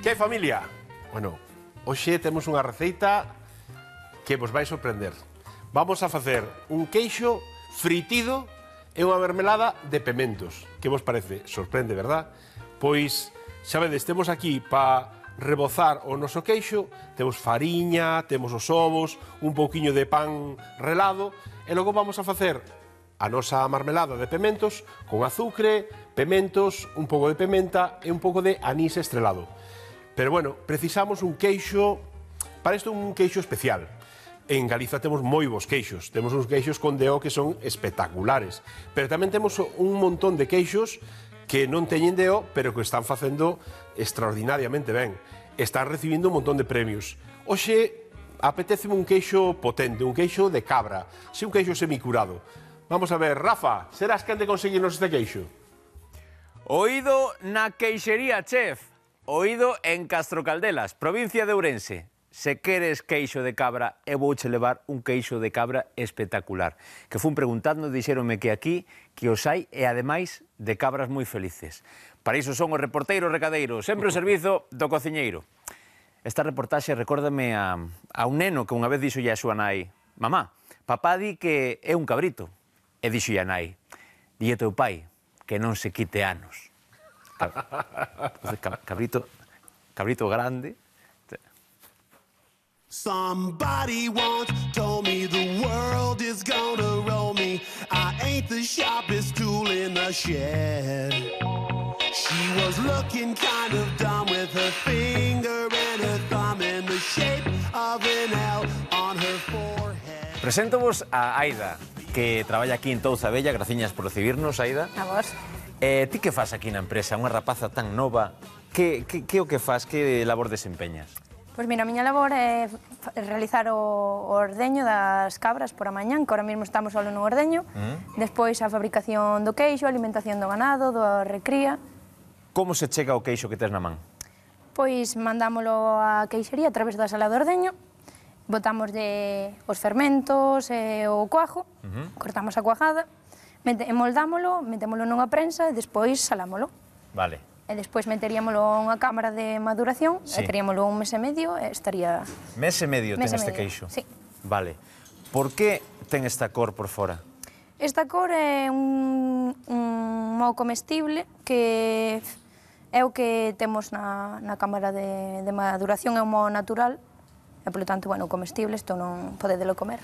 Que familia? Bueno, hoxe temos unha receita que vos vai sorprender. Vamos a facer un queixo fritido e unha mermelada de pementos. Que vos parece? Sorprende, verdad? Pois, xa vedes, temos aquí para rebozar o noso queixo, temos fariña, temos os ovos, un pouquiño de pan relado, e logo vamos a facer a nosa marmelada de pementos con azucre, pementos, un pouco de pementa e un pouco de anís estrelado. Pero bueno, precisamos un queixo, para isto un queixo especial. En Galiza temos moi bons queixos, temos uns queixos con DO que son espectaculares, pero tamén temos un montón de queixos que non teñen DO, pero que están facendo extraordinariamente ben. Están recibindo un montón de premios. Hoxe apetece un queixo potente, un queixo de cabra, un queixo semicurado. Vamos a ver, Rafa, serás quen de conseguirnos este queixo? Oído na queixería, chef. Oído en Castro Caldelas, provincia de Ourense. Se queres queixo de cabra, eu vouche levar un queixo de cabra espectacular. Que fun preguntando, dixéronme que aquí que os hai e ademais de cabras moi felices. Para iso son os reporteiros recadeiros, sempre o servizo do cociñeiro. Esta reportaxe recórdame a un neno que unha vez dixo a súa nai: mamá, papá di que é un cabrito. E dixo a nai: dille teu pai que non se quite anos. Cabrito grande. Somebody once told me the world is gonna roll me. I ain't the sharpest tool in the shed. She was looking kind of dumb with her finger and her thumb in the shape of an L on her forehead. Preséntovos a Aida, que traballa aquí en Touza Bella. Graciñas por recibirnos, Aida. A vos. Ti que faz aquí na empresa? Unha rapaza tan nova. Que o que faz? Que labor desempeñas? Pois mira, a miña labor é realizar o ordeño das cabras por a mañán, que ahora mesmo estamos só no ordeño. Despois a fabricación do queixo, a alimentación do ganado, da recría. Como se chega o queixo que tes na man? Pois mandámolo á queixería a través da sala de ordeño. Botamos os fermentos e o cuajo, cortamos a cuajada, emoldámolo, metémolo nunha prensa e despois salámolo. Vale. E despois meteríamolo a unha cámara de maduración, e teríamolo un mes e medio e estaría... Mes e medio ten este queixo? Sí. Vale. Por que ten esta cor por fora? Esta cor é un moho comestible que é o que temos na cámara de maduración, é un moho natural, e, polo tanto, bueno, comestible, isto non podedelo comer.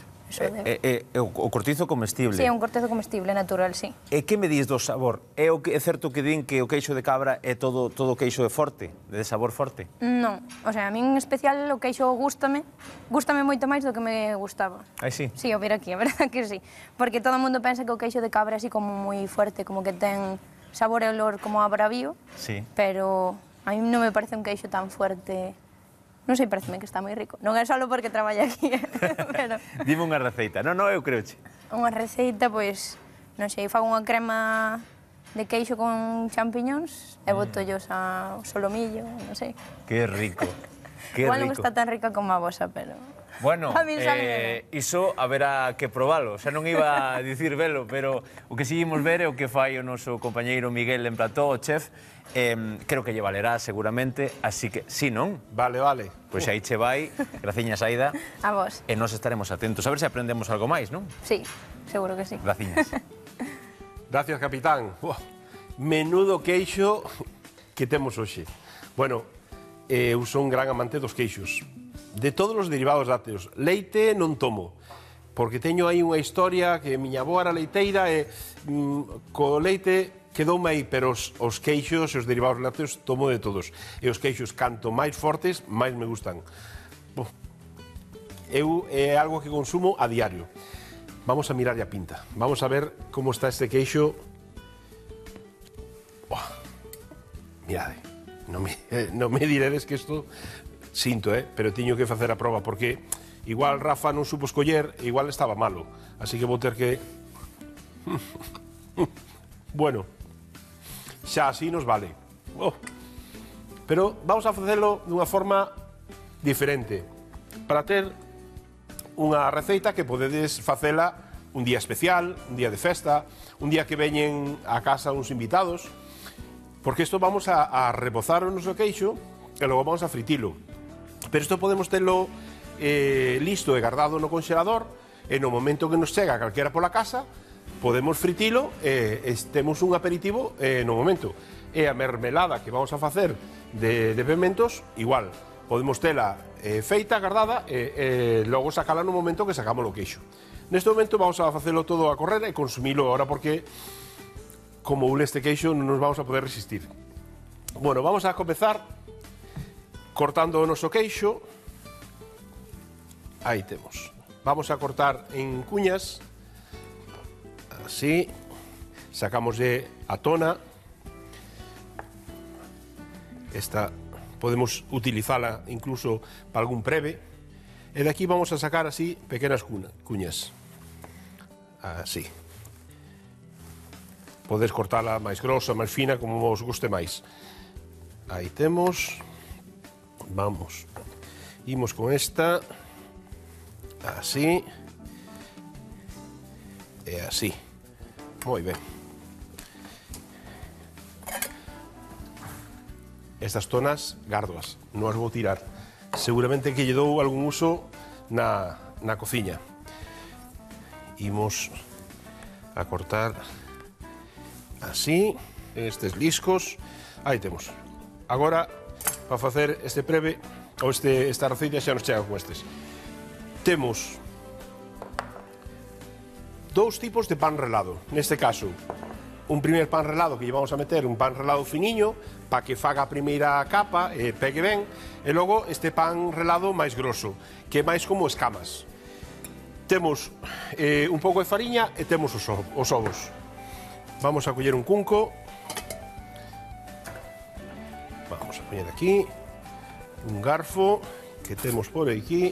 O cortizo comestible? Sí, é un cortizo comestible natural, sí. E que me dis do sabor? É certo que din que o queixo de cabra é todo queixo de forte, de sabor forte? Non, o sea, a min en especial o queixo gústame moito máis do que me gustaba. Ai, sí? Sí, o ver aquí, a verdade que sí. Porque todo o mundo pensa que o queixo de cabra é así como moi fuerte, como que ten sabor e olor como a bravío, sí. Pero a mí non me parece un queixo tan fuerte. Non sei, pareceme que está moi rico. Non é só porque traballa aquí, pero... Dime unha receita. Non, eu creoche. Unha receita, pois, non sei, fago unha crema de queixo con champiñóns e botollos ao solomillo, non sei. Que rico, que Igual rico. non está tan rica como a vosa, pero... Bueno, a mí sabe iso haberá que probalo. Xa non iba a dicir velo, pero o que seguimos ver é o que fai o noso compañeiro Miguel en plató, o chef. Creo que lle valerá seguramente, así que, sí, non? Vale. Pois aí che vai, graciñas, Aida. A vos. E nós estaremos atentos, a ver se aprendemos algo máis, non? Sí, seguro que sí. Graciñas. Gracias, capitán. Menudo queixo que temos hoxe. Bueno, eu son un gran amante dos queixos. De todos os derivados lácteos. Leite non tomo, porque teño aí unha historia que miña avó era leiteira e co leite quedoume aí, pero os queixos e os derivados lácteos tomo de todos. E os queixos, canto máis fortes, máis me gustan. É algo que consumo a diario. Vamos a mirar a pinta. Vamos a ver como está este queixo. Mirade, non me diredes que isto... Sinto, pero tiño que facer a proba, porque igual Rafa non supo escoller, igual estaba malo. Así que vou ter que... Bueno, xa así nos vale. Pero vamos a facelo dunha forma diferente, para ter unha receita que podedes facela un día especial, un día de festa, un día que veñen a casa uns invitados, porque isto vamos a rebozar o noso queixo e logo vamos a fritilo. Pero isto podemos telo listo e guardado no congelador, e no momento que nos chega calquera pola casa, podemos fritilo e temos un aperitivo no momento. E a mermelada que vamos a facer de pementos, igual, podemos tela feita, guardada, e logo sacala no momento que sacamos o queixo. Neste momento vamos a facelo todo a correr e consumilo ahora porque, como ule este queixo, non nos vamos a poder resistir. Bueno, vamos a comezar cortando o noso queixo. Aí temos. Vamos a cortar en cuñas, así, sacamos de a tona. Esta podemos utilizala incluso para algún preve. E de aquí vamos a sacar así pequenas cuñas. Así. Podes cortala máis grosa, máis fina, como vos guste máis. Aí temos. Vamos. Imos con esta. Así. E así. Moi ben. Estas tonas, gárdoas, non as vou tirar. Seguramente que lle dou algún uso na cociña. Imos a cortar así, estes liscos. Aí temos. Agora, para facer este preve, ou esta receita xa nos chega con estes. Temos dous tipos de pan relado. Neste caso, un primer pan relado que lle vamos a meter un pan relado finiño para que faga a primeira capa e pegue ben, e logo este pan relado máis grosso, que é máis como escamas. Temos un pouco de fariña e temos os ovos. Vamos a coller un cunco. Vamos a poñer aquí un garfo que temos por aquí.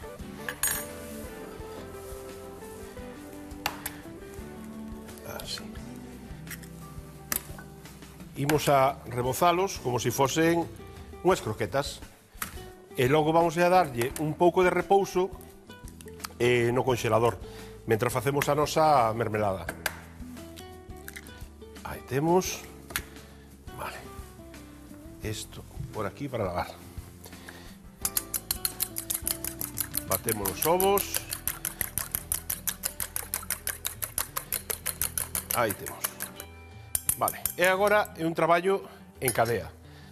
Imos a rebozalos como se fosen unhas croquetas e logo vamos a darlle un pouco de repouso no congelador mentre facemos a nosa mermelada. Aí temos. Vale. Isto por aquí para lavar. Batemos os ovos. Aí temos. Vale, e agora é un traballo en cadea.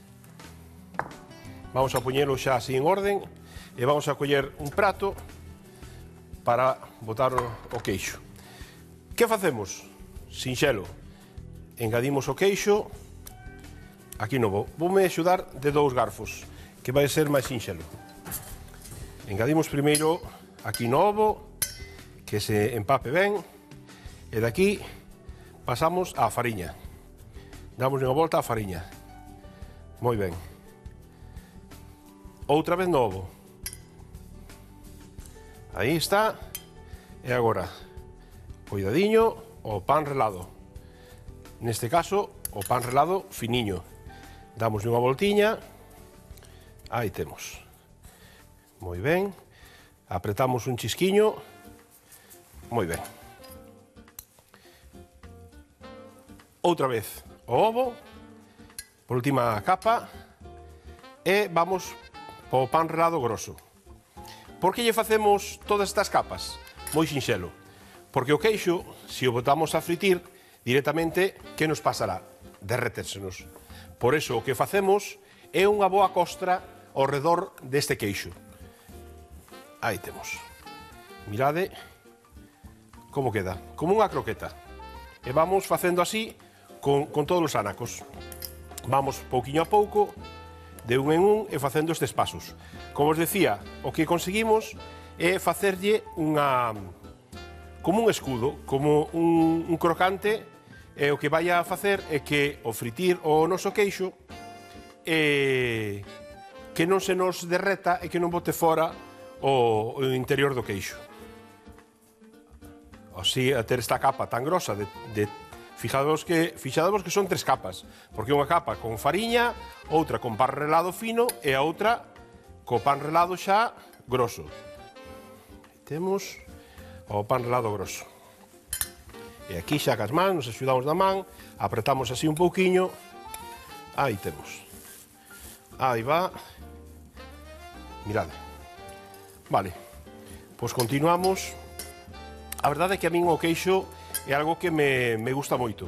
Vamos a poñelo xa así en orden e vamos a coller un prato para botar o queixo. Que facemos? Sinxelo. Engadimos o queixo. Aquí non voume axudar de dous garfos, que vai ser máis sinxelo. Engadimos primeiro aquí no ovo, que se empape ben, e daqui pasamos á fariña. Damos unha volta á fariña. Moi ben. Outra vez no ovo. Aí está. E agora, cuidadiño, o pan relado. Neste caso, o pan relado finiño. Damos unha voltiña. Aí temos. Moi ben. Apretamos un chisquiño. Moi ben. Outra vez o ovo, por última capa, e vamos po pan relado grosso. Por que lle facemos todas estas capas? Moi sinxelo. Porque o queixo, se o botamos a fritir, directamente, que nos pasará? Derretérsenos. Por eso o que facemos é unha boa costra ao redor deste queixo. Aí temos. Mirade como queda. Como unha croqueta. E vamos facendo así con todos os anacos. Vamos pouquiño a pouco, de un en un, e facendo estes pasos. Como os decía, o que conseguimos é facerlle como un escudo, como un crocante, e o que vai a facer é que o fritir o noso queixo que non se nos derreta e que non bote fora o interior do queixo. Así, a ter esta capa tan grosa Fixadevos que son 3 capas, porque unha capa con fariña, outra con pan relado fino e a outra co pan relado xa grosso. Temos o pan relado grosso. E aquí xa cas man, nos axudamos da man, apretamos así un pouquiño. Aí temos. Aí va. Mirade. Vale. Pois continuamos. A verdade é que a min o queixo é algo que me gusta moito.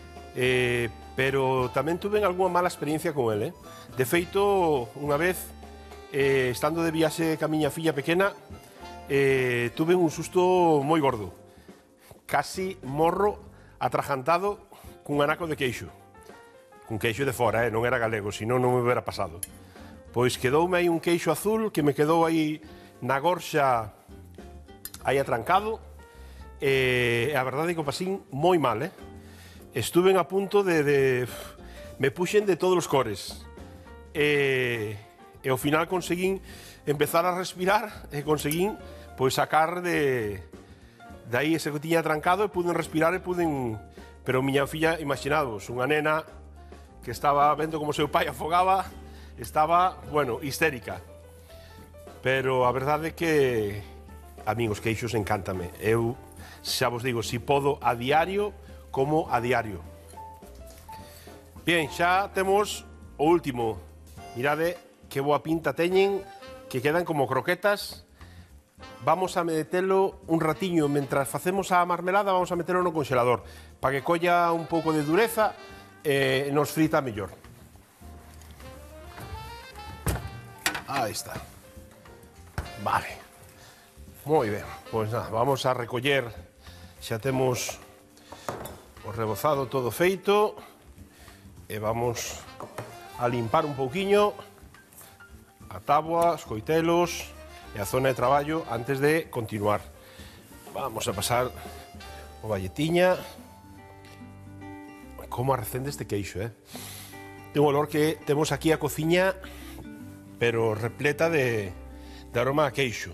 Pero tamén tuve algunha mala experiencia con ele. De feito, unha vez, estando de viaxe ca miña filla pequena, tuve un susto moi gordo. Casi morro atrajantado cun anaco de queixo. Cun queixo de fora, non era galego, senón non me hubiera pasado. Pois quedoume aí un queixo azul que me quedou aí na gorxa aí atrancado. A verdade é que o pasín moi mal, Estuven a punto de me puxen de todos os cores. E ao final conseguín empezar a respirar e conseguín pois sacar de aí ese que tiña trancado e puden respirar e puden... Pero miña filla, imaginados, unha nena que estaba vendo como seu pai afogaba, estaba, bueno, histérica. Pero a verdade é que a min os queixos encántame. Eu xa vos digo, si podo a diario, como a diario. Bien, xa temos o último. Mirade que boa pinta teñen, que quedan como croquetas. Vamos a metelo un ratiño, mentras facemos a marmelada, vamos a metelo no congelador, para que colla un pouco de dureza e nos frita mellor. Aí está. Vale. Moi ben. Pois nada, vamos a recoller. Xa temos o rebozado todo feito e vamos a limpar un pouquiño a táboa, os coitelos e a zona de traballo antes de continuar. Vamos a pasar o valletiña. Como arrecende este queixo, Ten un olor que temos aquí a cociña, pero repleta de aroma a queixo.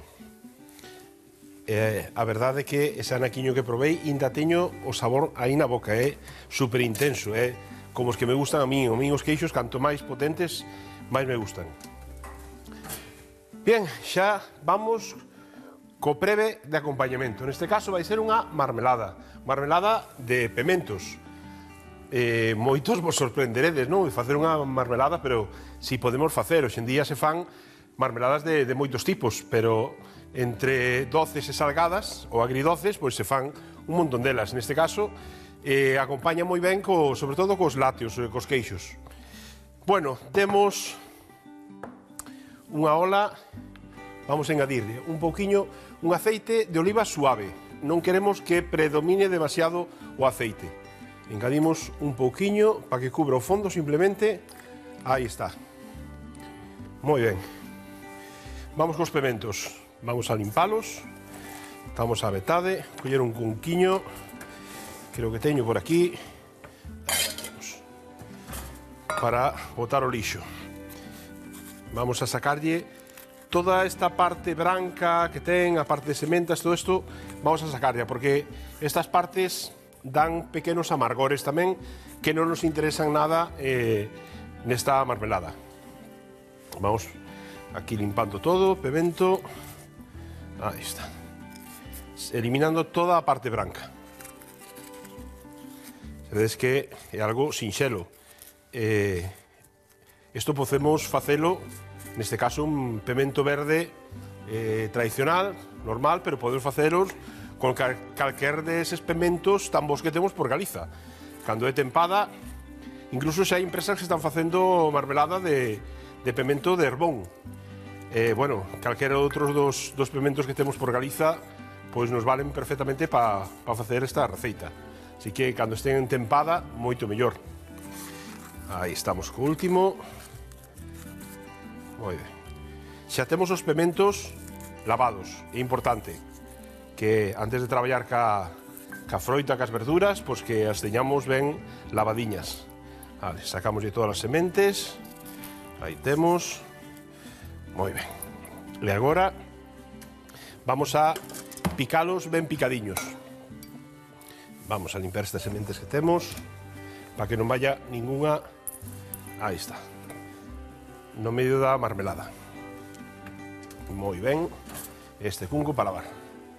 A verdade é que ese anaquiño que provei ainda teño o sabor aí na boca, é super intenso, como os que me gustan a mí. Os queixos, canto máis potentes, máis me gustan. Bien, xa vamos co breve de acompañamento. Neste caso vai ser unha marmelada de pementos. Moitos vos sorprenderedes, non? De facer unha marmelada, pero si podemos facer, hoxe en día se fan marmeladas de moitos tipos, pero entre doces e salgadas ou agridoces, pois se fan un montón delas. Neste caso, acompaña moi ben, sobre todo cos lácteos, cos queixos. Bueno, temos unha ola, vamos a engadirle un pouquiño, un aceite de oliva suave. Non queremos que predomine demasiado o aceite. Engadimos un pouquiño para que cubra o fondo simplemente. Aí está. Moi ben. Vamos cos pementos. Vamos a limpalos. Estamos a metade. Coller un cunquiño. Creo que teño por aquí. Para botar o lixo. Vamos a sacarlle toda esta parte branca que ten, a parte de sementas, todo isto, vamos a sacarlla, porque estas partes dan pequenos amargores tamén que non nos interesan nada nesta marmelada. Vamos aquí limpando todo, pemento. Aí está. Eliminando toda a parte branca. Vedes que é algo sinxelo. Isto podemos facelo, neste caso, un pemento verde tradicional, normal, pero podemos facelos con calquer deses pementos tan bons que temos por Galiza. Cando é tempada, incluso xa hai empresas que están facendo marmelada de pemento de herbón. Bueno, calquera outros dos pementos que temos por Galiza pois nos valen perfectamente para facer esta receita. Así que, cando estén en tempada, moito mellor. Aí estamos co último. Moi ben. Xa temos os pementos lavados. É importante que antes de traballar ca froita, cas verduras, pois que as teñamos ben lavadiñas. Vale, sacamos de todas as sementes. Aí temos. Moi ben. E agora vamos a picalos ben picadiños. Vamos a limpiar estas sementes que temos para que non vaya ninguna. Aí está. No medio da marmelada. Moi ben. Este cunco para lavar.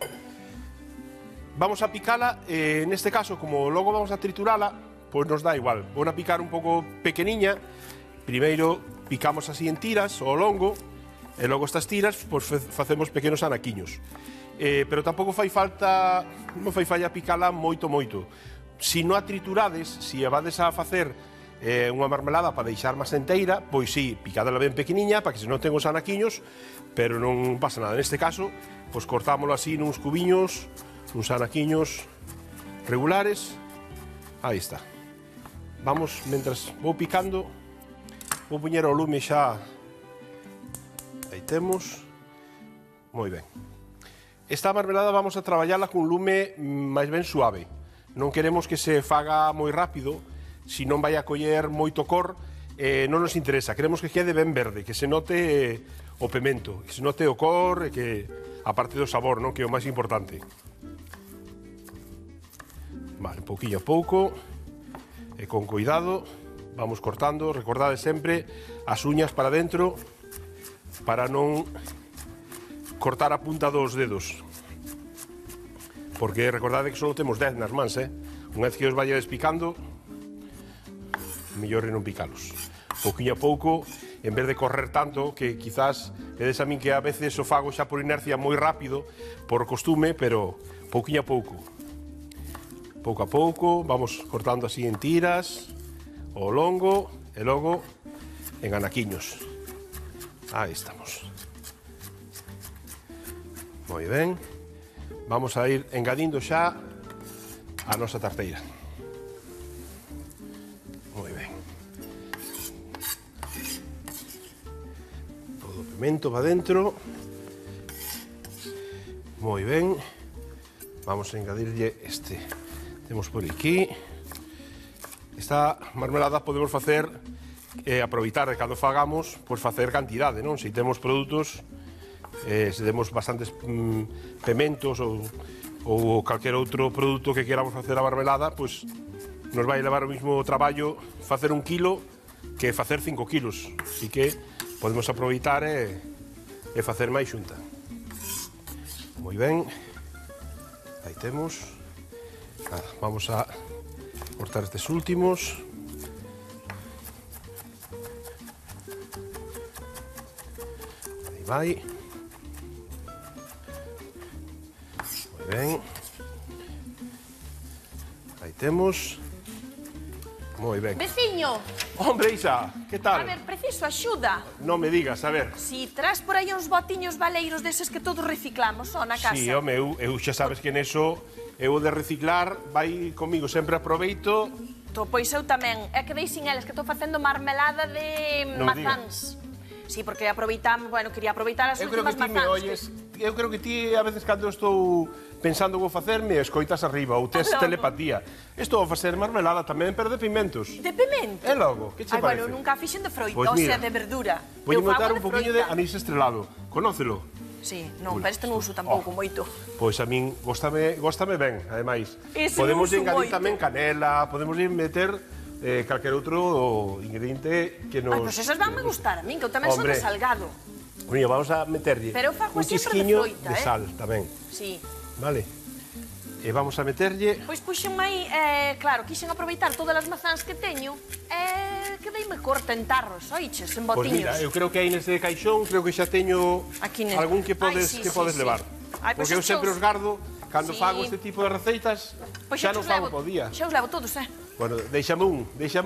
Vamos a picala, neste caso, como logo vamos a triturala, pois nos dá igual. Vou a picar un pouco pequeniña. Primeiro picamos así en tiras ao longo, e logo estas tiras pois, facemos pequenos anaquiños. Pero tampouco fai falta, non fai falla picala moito. Si non a triturades, si a vades a facer unha marmelada para deixar máis enteira, pois sí, picadela ben pequeniña para que se non ten os anaquiños, pero non pasa nada. Neste caso, pois cortámoslo así nuns cubiños, uns anaquiños regulares. Aí está. Vamos, mentras vou picando, vou poñer o lume xa. Aí temos. Moi ben. Esta marmelada vamos a traballala cun lume máis ben suave. Non queremos que se faga moi rápido, se non vai a coller moito cor, non nos interesa. Queremos que quede ben verde, que se note o pemento, que se note o cor, e que, aparte do sabor, non, que é o máis importante. Vale, pouquinho a pouco, e con cuidado, vamos cortando. Recordade sempre as uñas para dentro, para non cortar a punta dos dedos. Porque recordade que só temos 10 nas mans, Unha vez que os vayades picando, mellor é non picalos. Pouquinho a pouco, en vez de correr tanto, que quizás vedes a min que a veces o fago xa por inercia moi rápido, por costume, pero pouquinho a pouco. Pouco a pouco, vamos cortando así en tiras, ao longo, e logo en anaquiños. Aí estamos. Moi ben. Vamos a ir engadindo xa a nosa tarteira. Moi ben. Todo o pimento va dentro. Moi ben. Vamos a engadirlle este. Temos por aquí. Esta marmelada podemos facer aproveitar de cando fagamos, pois facer cantidade, non? Se temos produtos, se temos bastantes pementos ou calquer outro produto que queramos facer a marmelada, pois nos vai levar o mismo traballo facer 1 kilo que facer 5 kilos. Así que podemos aproveitar e facer máis xunta. Moi ben. Aí temos. Vamos a cortar estes últimos. Aí vai. Moi ben. Aí temos. Moi ben. Veciño, Hombre, Isa, que a tal? ver, preciso axuda. Non me digas, a ver. Si traes por aí uns botiños valeiros deses que todos reciclamos, só na casa. Sí, home, eu xa sabes que neso eu de reciclar vai comigo, sempre aproveito. Pois eu tamén. É que deixin eles que estou facendo marmelada de Non me mazáns. Sí, porque aproveitamos, bueno, quería aproveitar as Eu creo que últimas ti me mazáns. oyes, eu creo que ti a veces cando estou pensando vou facerme, escoitas arriba ou tes Logo. telepatía. Estou a facer marmelada tamén, pero de pimentos. De pimento? E logo, que che Ai, parece? bueno, nunca fixen de froita, Pois o mira, sea, de verdura. Voy a Eu fago montar un poquinho de froita. anís estrelado. Conócelo? Sí, non, pero este non uso tampouco moito. Pois a min góstame ben, ademais. Ese Podemos non uso engadir moito. tamén canela, podemos meter calquer outro ingrediente que nos... Ai, pois esos van me gustar a min, que eu tamén son Hombre. de salgado. Mira, vamos a meterlle Pero eu fago un sempre de chisquiño froita, de sal tamén, Sí. vale? E vamos a meterlle... Pois puxen aí, claro, quixen aproveitar todas as mazáns que teño e quedeime corta en tarros, oiches, en Pois botiños. mira, eu creo que aí neste caixón creo que xa teño Aquí algún que podes, Ai, sí, que sí, podes sí. levar. Ai, pois Porque eu sempre os os gardo, cando Sí. fago este tipo de receitas, Pois xa non os fago levo- po día. Xa os levo todos, Bueno, déixame un.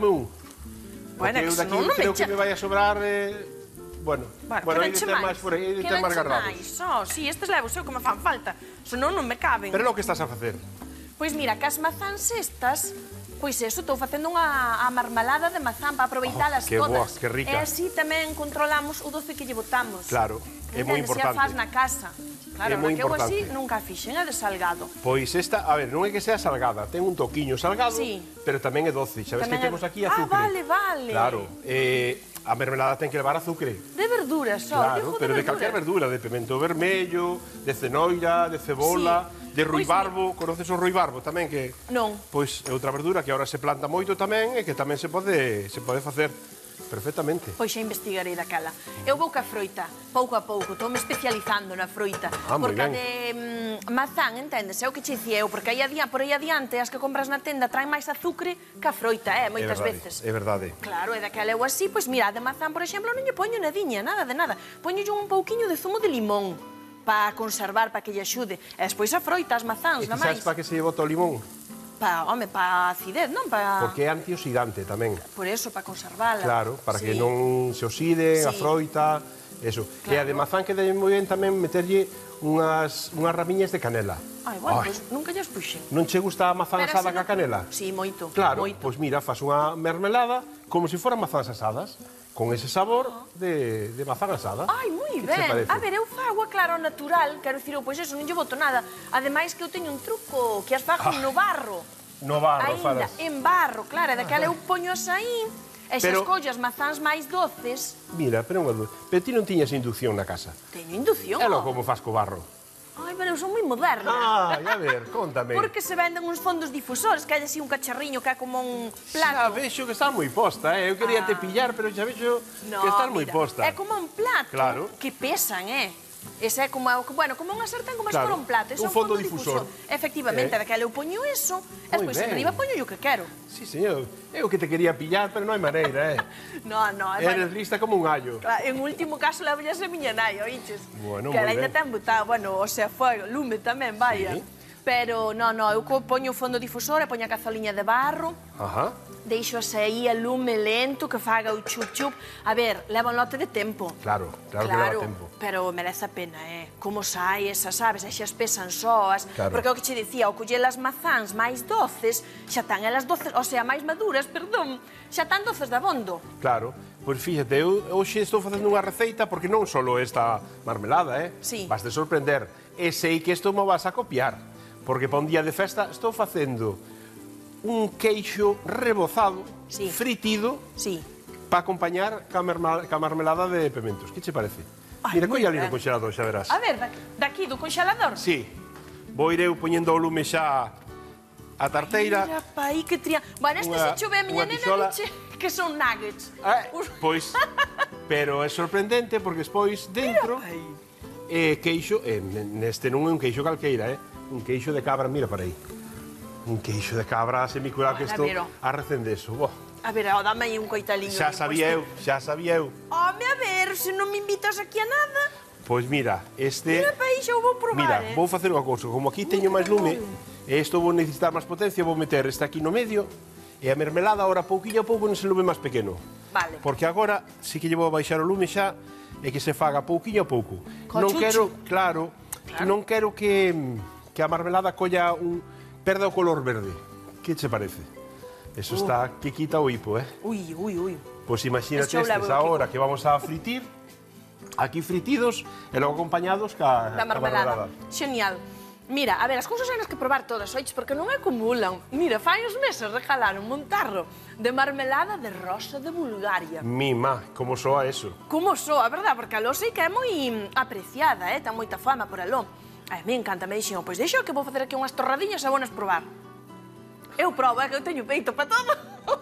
Bueno, Porque que eu daqui senón non me creo que chega. me vai a sobrar... Bueno, hai de quédanche ter máis por aí, hai de ter máis garrados. Sí, estes levo eu que me fan falta, senón non me caben. Pero lo que estás a facer? Pois mira, que as mazáns estas, pois eso, estou facendo a marmelada de mazán para aproveitalas que boa, todas. que rica. E así tamén controlamos o doce que lle botamos. Claro, é moi Entendes? Se a importante. fas na casa. Claro, É moi que eu así importante. nunca fixen, é de salgado. Pois esta, a ver, non é que sea salgada, ten un toquiño salgado, Sí. pero tamén é doce. Xa ves que Tamén é- temos aquí Ah, azúcar. vale. Claro, a mermelada ten que levar azúcar. De verduras só, Claro, pero de calquer verdura, de pimento vermello, de cenoira, de cebola, de ruibarbo, conoces o ruibarbo tamén que Non. Pois é outra verdura que agora se planta moito tamén e que tamén se pode facer perfectamente. Pois xa investigarei daquela. Eu vou ca froita, pouco a pouco, estou-me especializando na froita. Moi Porque a ben. de mazán, entendes? É o que che dicía eu, porque por aí adiante as que compras na tenda traen máis azucre que a froita, moitas veces. É verdade. Claro, e daquela eu así, pois mira, a de mazán, por exemplo, non lle poño nadiña, nada de nada. Poño un pouquiño de zumo de limón para conservar, para que lle axude. E despois a froita, as mazáns, E na ti sabes máis. para que se lle bota o limón? Pa acidez, non? Porque é antioxidante tamén. Por eso, para conservala. Claro, para que Sí. non se oxide a Sí. froita, eso. E a de mazán que dai moi ben tamén meterlle unhas ramiñas de canela. Ai, bueno, pois nunca lles puxen. Non che gusta a mazán Pero asada así ca non- canela? Sí, moito. Claro, moito. pois mira, faz unha mermelada como se foran mazás asadas, con ese sabor de mazán asada. Ai, moi Que che ben. parece? A ver, eu fago, claro, natural, quero dicir, pois eso, non lle boto nada. Ademais que eu teño un truco, que as fago no barro. No barro, Ainda, falas. en barro, claro, e daquela eu poño aí, e xa Pero- escollo as mazás máis doces. Mira, pero unha dúbida. Pero ti non tiñas inducción na casa. Teño inducción. É lo como faz co barro. Ai, pero eu son moi moderna. Ah, a ver, contame. Porque se venden uns fondos difusores, que hai así un cacharriño que é como un Xa plato. vexo que estás moi posta, Eu quería te pillar, pero xa vexo que estás moi mira, posta. É como un plato Claro. que pesan, Ese é como, bueno, como unha sartén, como se Claro, for un plato. Ese un é fondo difusor. Efectivamente, daquela eu poño eso, e Moi despois ben. enriba poño o que quero. Sí, señor. Eu que te quería pillar, pero non hai maneira, No, Eres lista como un allo. En último caso, levo a miña nai, oíches? Bueno, que moi ela ainda ben. ten botado, bueno, o sea, fuego, lume tamén, vaya. Sí. Pero, eu poño o fondo difusor e poño a cazoliña de barro, Ajá. deixo aí a lume lento que faga o chup-chup. A ver, leva un lote de tempo. Claro que leva tempo. Pero merece a pena, Como sai esas, sabes, e xa pesan soas. Claro. Porque é o que che dicía, ao coller as mazáns máis doces, xa tan elas doces, o sea, máis maduras, perdón, xa tan doces de abondo. Claro. Pois fíjate, eu hoxe estou facendo unha receita porque non só esta marmelada, Sí. Vas de sorprender. E sei que isto me vas a copiar. Porque para un día de festa estou facendo un queixo rebozado, Sí. fritido, Sí. para acompañar ca marmelada de pementos. Que che parece? Ai, Mira, moi colla ali no ben. congelador, xa verás. A ver, daqui do congelador. Sí. Vou ir eu poñendo o lume xa a tarteira. Mira, pa aí que tría... Bueno, este Unha- se chove a miña unha nena tixola. diche que son nuggets. Pois, pero é sorprendente porque despois dentro queixo, neste non é un queixo calqueira, un queixo de cabra, mira para aí. Un queixo de cabra semicurado que Bueno, isto a ver, ó. a recendeso. Boh, A ver, dame aí un coitaliño. xa sabía eu. Home, a ver, se non me invitas aquí a nada. Pois mira, Mira, pa aí xa o vou probar, Mira, vou facer unha cousa. Como aquí teño máis lume, e isto vou necesitar máis potencia, vou meter este aquí no medio, e a mermelada ahora pouquinho a pouco nese lume máis pequeno. Vale. Porque agora sí que lle vou baixar o lume xa e que se faga pouquinho a pouco. Co Non chuchu. quero, claro, non quero que a marmelada perda o color verde. Que che parece? Eso está que quita o hipo, Ui. Pois imagínate Este eu levo estes aquí. agora que vamos a fritir, aquí fritidos e logo acompañados ca Da marmelada. Xenial. Mira, a ver, as cousas hai nas que probar todas, oiches, porque non acumulan. Mira, fai uns meses regalaron un tarro de marmelada de rosa de Bulgaria. Mima, como soa eso? Como soa, verdad? Porque aló sei que é moi apreciada, ten moita fama por aló. A mí encanta, me dixen, pois deixa que vou facer aquí unhas torradiñas e vonas probar. Eu probo, que eu teño peito para todo.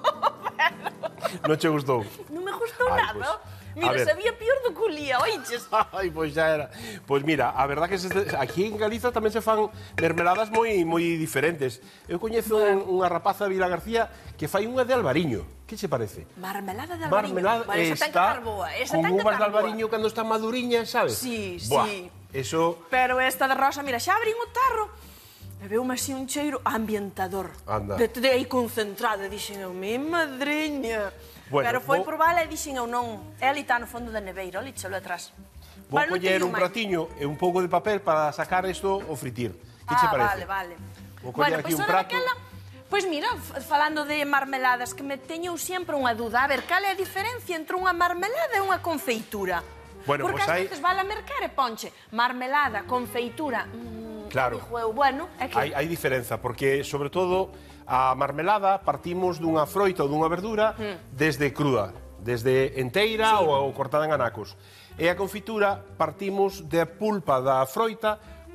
Non che gustou? Non me gustou Ai, nada. pois, Mira, a ver. sabía pior do que olía, oiches? Ai, pois xa era. Pois mira, a verdad que aquí en Galiza tamén se fan mermeladas moi diferentes. Eu coñezo unha rapaza de Vila García que fai unha de albariño. Que che parece? Marmelada de albariño. Marmelada Vale, esa ten que estar boa. Esa con ten que uvas de estar boa. albariño cando están maduriñas, sabes? Sí, Buah, sí. Eso, Pero esta de rosa, mira, xa abrín o tarro e veume así un cheiro ambientador. Anda. De aí concentrado. E dixen eu, mi madriña. Bueno, Pero foi vou- probala e dixen eu, non. Ela está no fondo da neveira, ali, chelo atrás. vou Vale, non coller teño un máis. pratiño e un pouco de papel para sacar isto o fritir. Que che parece? Vale. Vou coller aquí pois un ora prato. daquela... Pois mira, falando de marmeladas, que me teño sempre unha duda. A ver, cal é a diferencia entre unha marmelada e unha confeitura? Bueno, Porque pois ás hai- veces vale a mercar e ponche marmelada, confeitura... Claro. Dixo eu, bueno, é que... Hai diferenza, porque, sobre todo, a marmelada partimos dunha froita ou dunha verdura desde cruda, desde enteira ou cortada en anacos. E a confitura partimos da pulpa da froita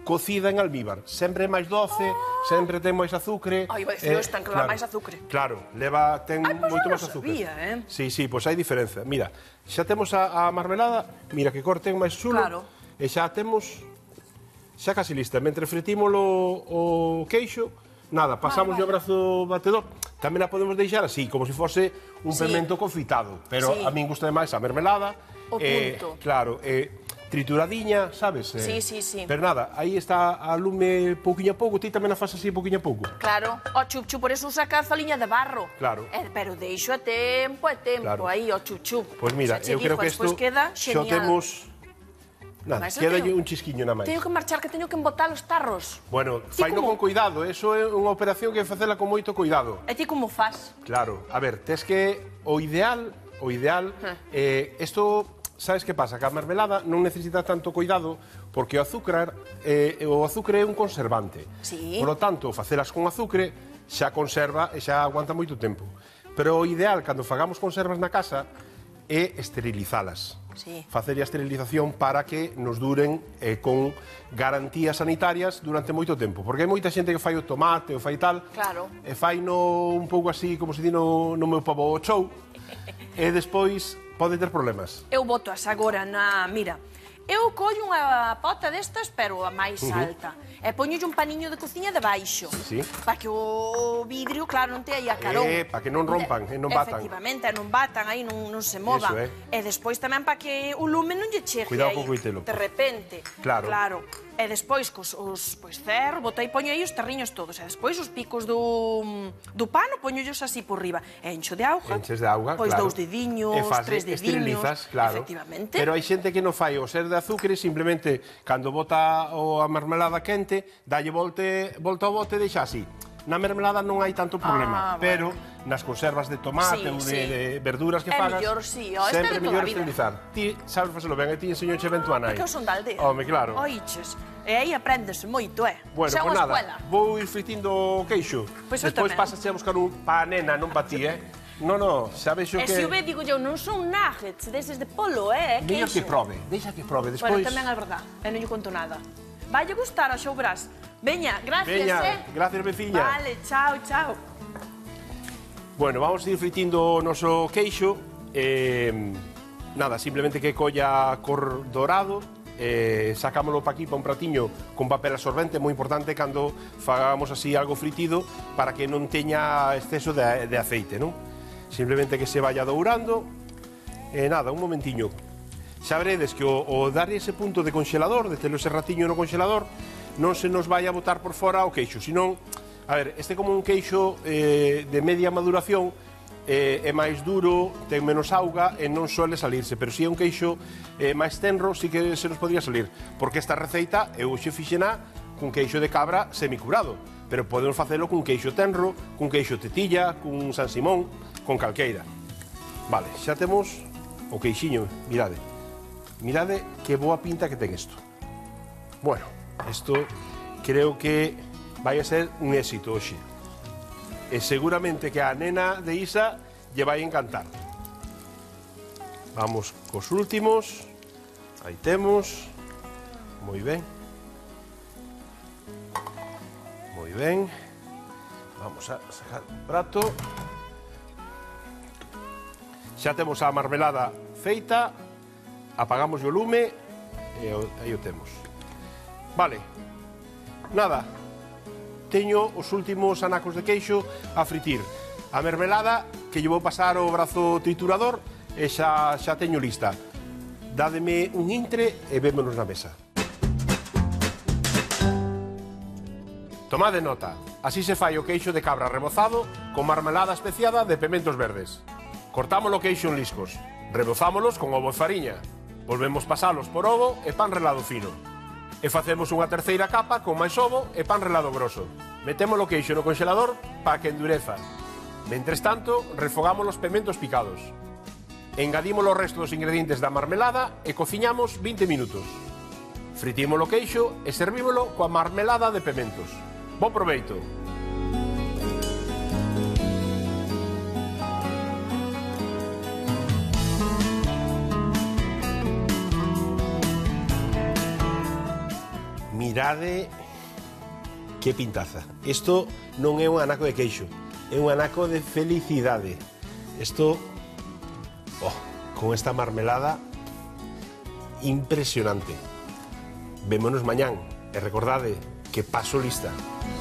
cocida en almíbar. Sempre é máis doce, sempre ten máis azúcar. Ai, vai dicir, ten que levar máis azúcar. Claro, ten pois moito non máis azúcar. sabía, Sí, pois hai diferenza. Mira, xa temos a marmelada, mira que corten máis chulo. Claro. E xa temos xa casi lista. Mentre fritímolo o queixo, nada, pasamos o brazo batedor. Tamén a podemos deixar así, como se fose un pemento confitado, pero a min gusta máis a mermelada. O punto. Claro, trituradiña, sabes? Sí, sí, sí. Pero nada, aí está a lume pouquiño a pouco, ti tamén a fas así pouquiño a pouco. Claro, o chup-chup, por eso usa cazoliña de barro. Claro. Pero deixo a tempo, Claro. aí, o chup-chup. Pois mira, eu creo que isto queda xo genial. temos... Nada, Mas eu queda teño- un chisquiño na máis. Teño que marchar, que teño que embotar os tarros. Bueno, Ti faino como- con cuidado, eso é unha operación que hai que facela con moito cuidado. E ti como fas? Claro, a ver, tes que o ideal, isto, sabes que pasa? Que a mermelada non necesita tanto cuidado porque o azúcar é un conservante. Sí. Por lo tanto, facelas con azúcar xa conserva e xa aguanta moito tempo. Pero o ideal, cando fagamos conservas na casa, é esterilizalas. Sí. Facer a esterilización para que nos duren con garantías sanitarias durante moito tempo. Porque hai moita xente que fai o tomate ou fai tal, Claro. e fai no un pouco así, como se di no meu pavo chou, e despois pode ter problemas. Eu boto as agora na... Mira, eu collo unha pota destas, pero a máis alta. E poñolle un paniño de cociña debaixo. Sí. Para que o vidrio, claro, non te aí a carón. Para que non rompan e non batan. Efectivamente, non batan, aí non se movan. Eso, E despois tamén para que o lume non lle chegue Cuidado aí co coitelo. de repente. Claro. E despois, cerro, botei, poño aí os terriños todos. E despois os picos do pano, poñollos así por riba. E encho de auga. Enches de auga, Pois claro. 2 dediños, E fas, 3 dediños. esterilizas, claro. Efectivamente. Pero hai xente que non fai o ser de azúcar e simplemente, cando bota a marmelada quente, dalle volta ao bote e deixa así. Na mermelada non hai tanto problema, pero nas conservas de tomate ou de verduras que É fagas, mellor, sí, esta sempre de toda mellor a vida. esterilizar. Ti sabes facelo ben, e ti enseñouche ben tu anai. Porque eu son da aldea. Home, claro. Oiches. E aí apréndese moito, Bueno, Xa é pues unha nada, escuela. vou ir fritindo o queixo. Pois eu Despois tamén. pasas a buscar un pa nena, non pa ti, No, sabes o E que... se o ve, digo eu, non son nuggets deses de polo, é Deixa queixo. que prove, deixa que prove. Bueno, Despois... tamén é verdad, e non lle conto nada. Valle gustar, xa o verás. Veña, gracias, Veña, gracias, veciña. Vale, chao, chao. Bueno, vamos a ir fritindo o noso queixo. Nada, simplemente que colla cor dorado. Sacámoslo pa aquí pa un pratiño con papel absorbente, moi importante cando fagamos así algo fritido para que non teña exceso de aceite, non? Simplemente que se vaya dourando. Nada, un momentiño. Xa veredes que o darlle ese punto de conxelador, de telo ese ratiño no conxelador, non se nos vai a botar por fora o queixo, senón, a ver, este como un queixo de media maduración, é máis duro, ten menos auga e non suele salirse, pero si é un queixo máis tenro, sí que se nos podría salir, porque esta receita eu xe fixena cun queixo de cabra semicurado, pero podemos facelo cun queixo tenro, cun queixo tetilla, cun San Simón, con calqueira. Vale, xa temos o queixiño, mirade. Mirade que boa pinta que ten isto. Bueno, isto creo que vai a ser un éxito hoxe. E seguramente que a nena de Isa lle vai encantar. Vamos cos últimos. Aí temos. Moi ben. Moi ben. Vamos a sacar o prato. Xa temos a marmelada feita. Apagamos o lume e aí o temos. Vale. Nada. Teño os últimos anacos de queixo a fritir. A mermelada que lle vou pasar o brazo triturador e xa teño lista. Dádeme un intre e vémonos na mesa. Tomade nota. Así se fai o queixo de cabra rebozado con marmelada especiada de pementos verdes. Cortamos o queixo en liscos. Rebozámolos con ovo e fariña. Volvemos pasalos por ovo e pan relado fino. E facemos unha terceira capa con máis ovo e pan relado grosso. Metemos o queixo no congelador para que endureza. Mentres tanto, refogamos os pementos picados. Engadimos o resto dos ingredientes da marmelada e cociñamos 20 minutos. Fritimos o queixo e servímolo coa marmelada de pementos. Bo proveito! Mirade que pintaza. Isto non é un anaco de queixo, é un anaco de felicidade. Isto, con esta marmelada impresionante. Vémonos mañán e recordade que paso lista.